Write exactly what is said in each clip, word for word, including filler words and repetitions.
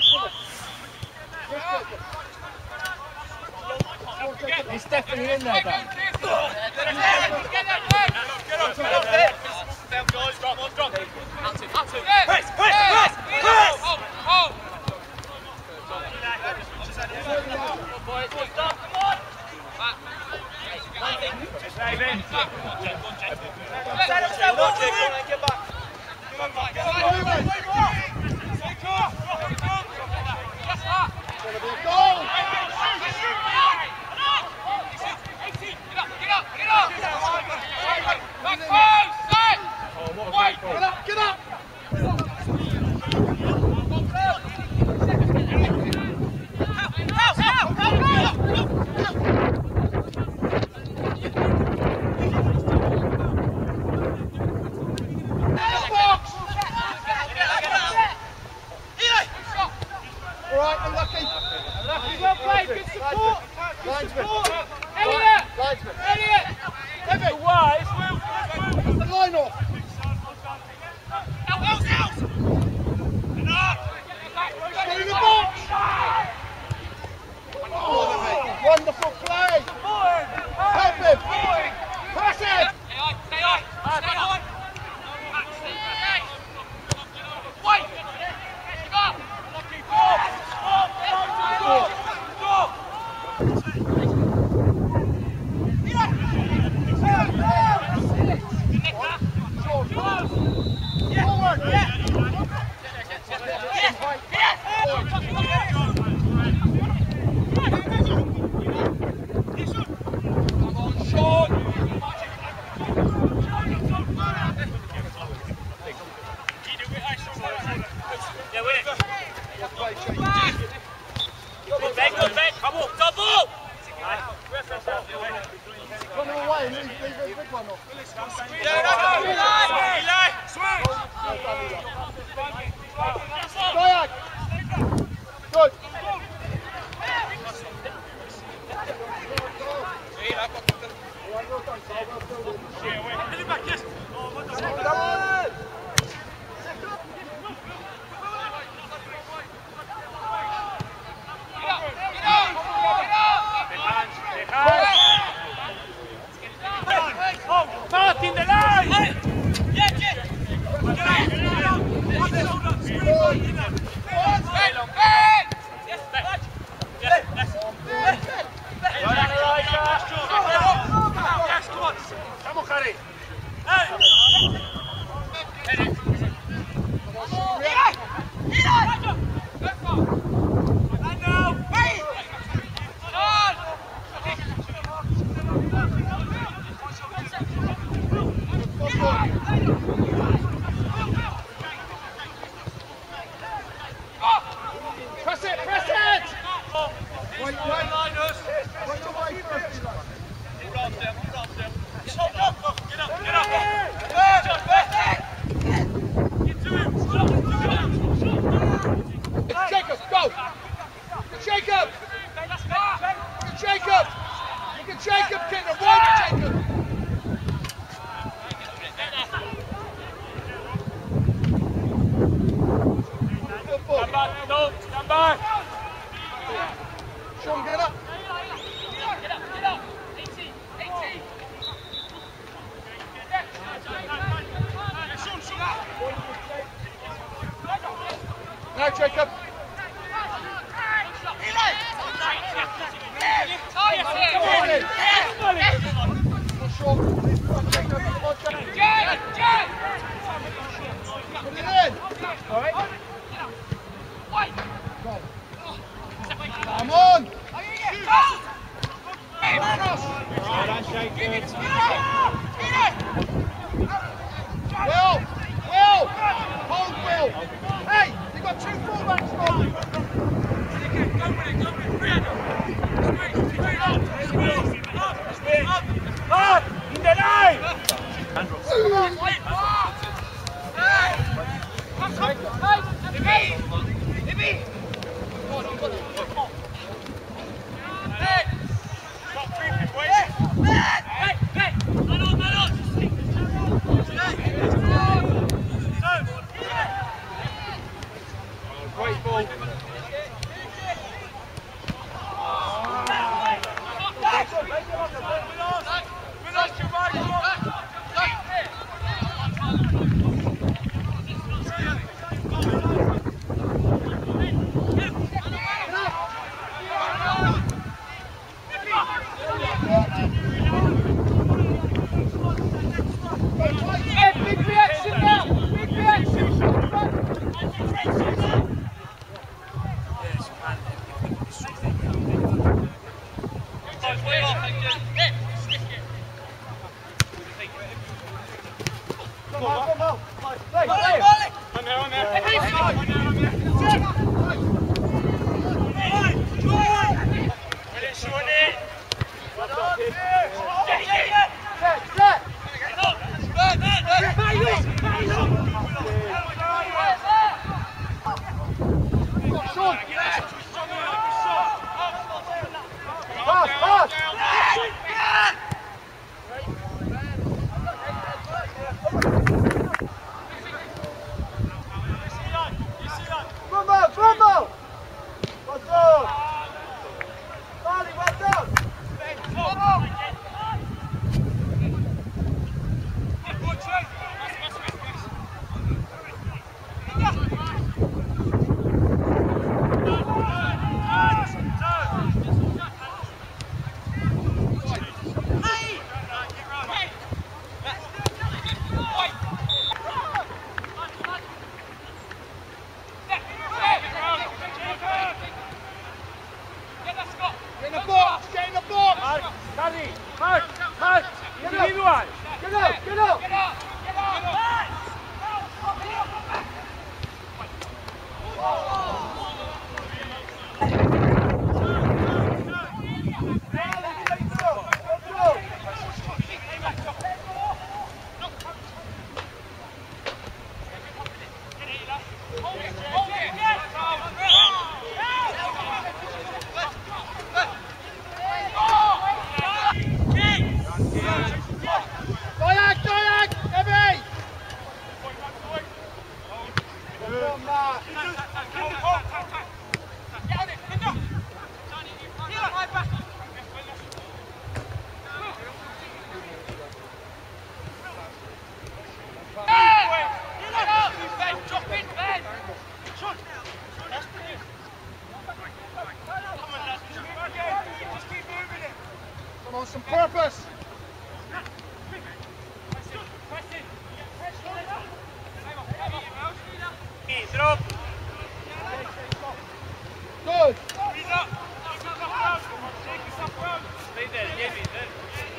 He's definitely in there, Dan. Now, Jacob. Come on! Will! Will! Hold Will! Hey! You've got two fullbacks, Bob! Up! In the line! Come on, wait! Come on! Hey! some purpose. Drop. Good. Stay there, Jamie, there.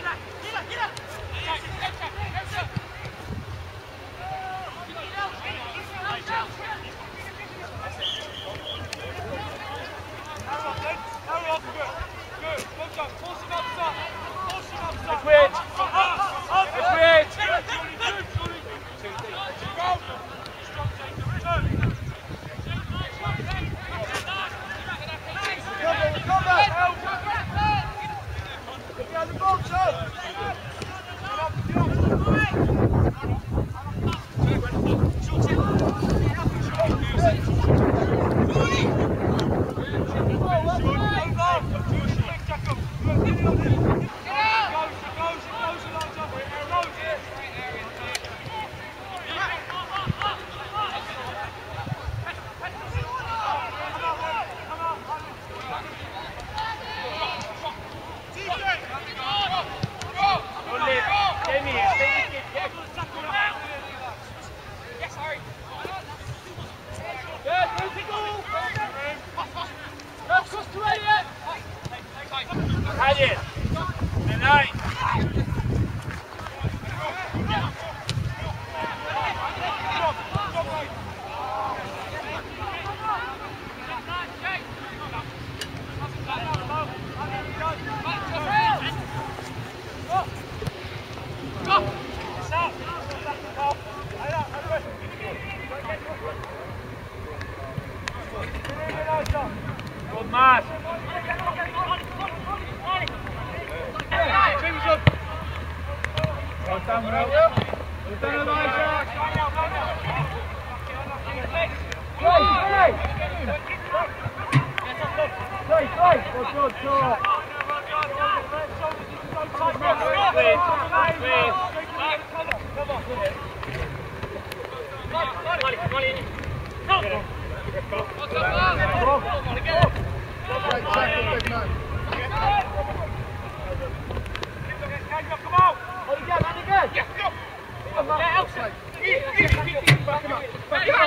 Good man. Well done, Will. Well done, Elijah. Play, play. Play, play. Good, good, good. Please, please. Come on. Great tackle, big man. Come on! On again, on again! Yeah, go! Come on, outside! Back him up! Back him up!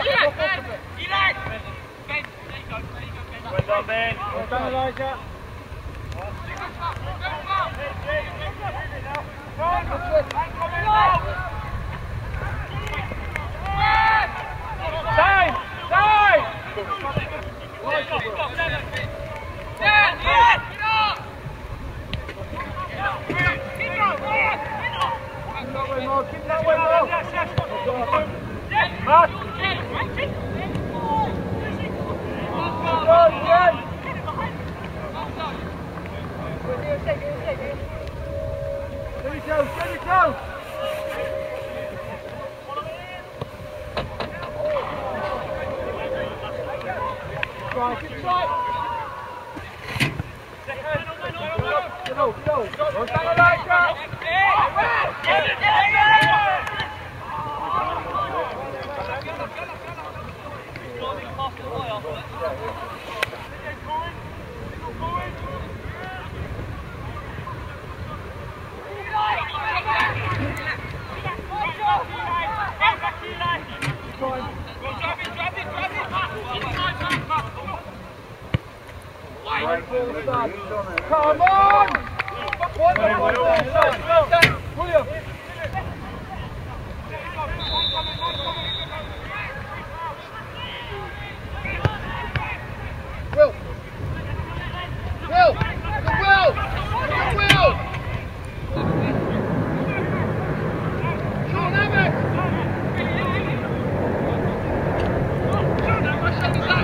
Well done, Ben! Well done, Elijah! Time! Time! Keep that way, Mo. Mark. Good, good. There you go, there you go. Try, good try. Go, go, go. Well done, Elijah. Come on! One more, one more, William! Will! Will! The Will! The Will! Sean Evans! Sean, how much time is that?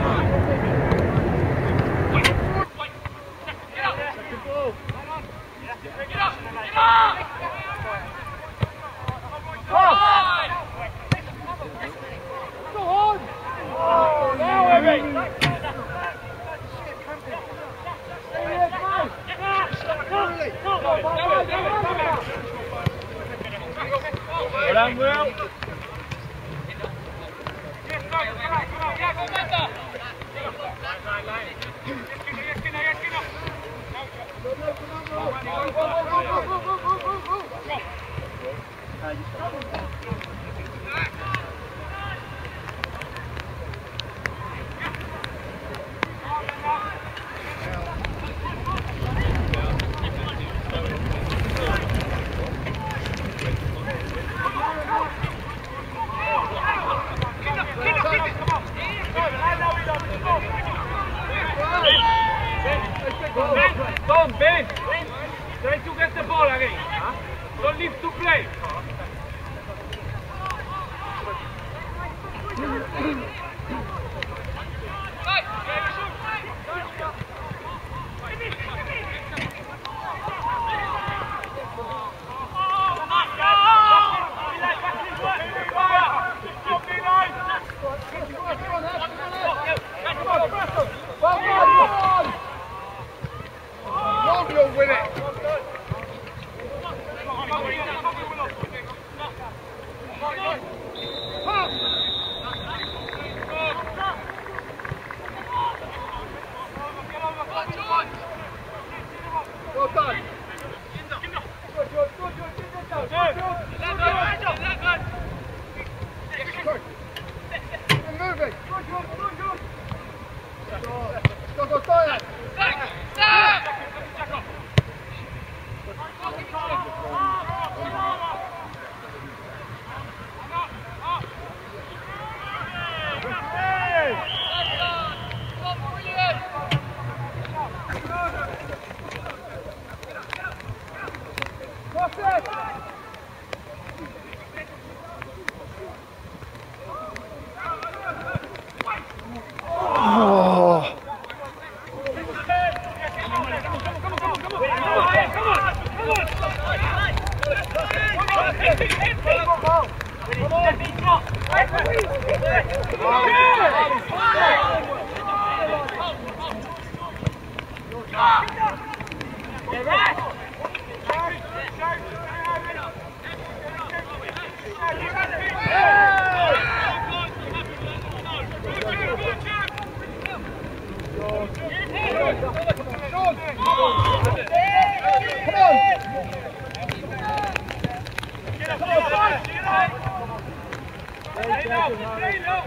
Well done, Will. Go, go, go, go. Tom, Ben, try to get the ball again. Huh? Don't leave to play. You'll win it. Well done. Good, good, good, good, good, good. Moving. Good, good, good, good. Go, go, go, Stay low, stay low.